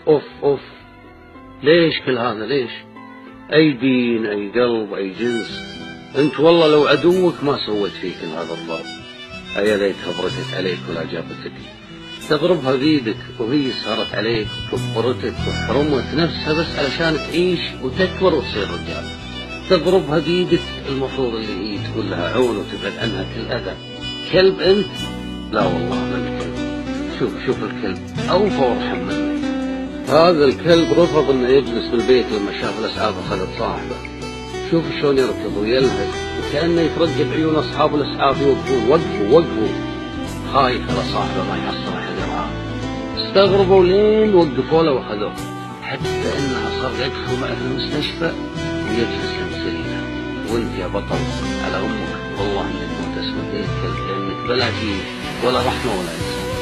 أوف أوف. ليش كل هذا ليش؟ أي دين أي قلب أي جنس، أنت والله لو عدوك ما سويت فيك هذا الضرب. يا ليتها بردت عليك ولا جابتك. تضربها بيدك وهي سهرت عليك وكبرتك وحرمت نفسها بس علشان تعيش وتكبر وتصير رجال. تضربها بيدك المفروض اللي هي تقول لها عون وتبعد عنها كل أذى. كلب أنت؟ لا والله من الكلب. شوف الكلب أوفى وارحم منك. هذا الكلب رفض انه يجلس بالبيت لما شاف الاسعاف اخذت صاحبه. شوف شلون يركض ويلهث وكانه يترجى بعيون اصحاب الاسعاف يوقفون. وقفوا خايف على صاحبه ما يحصل احد يرعاه. استغربوا لين وقفوا له واخذوه، حتى انها صار يدخل معه المستشفى ويجلس لمسرينه. وانت يا بطل على امك والله انك ما تسوى ذي الكلب، لانك بلا دين ولا رحمه ولا انسان.